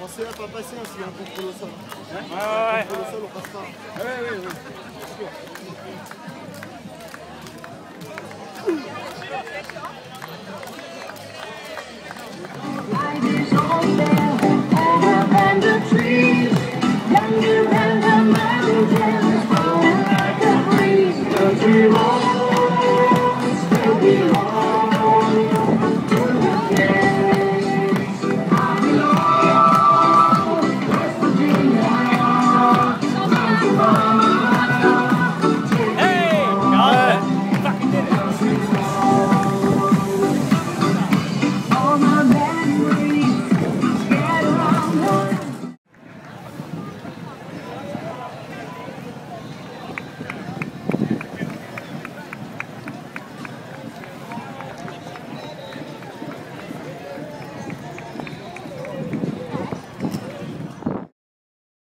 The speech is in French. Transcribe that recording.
Pensez à pas passer s'il y a un contrôle au sol. Ouais. Contrôle au sol, on passe pas. I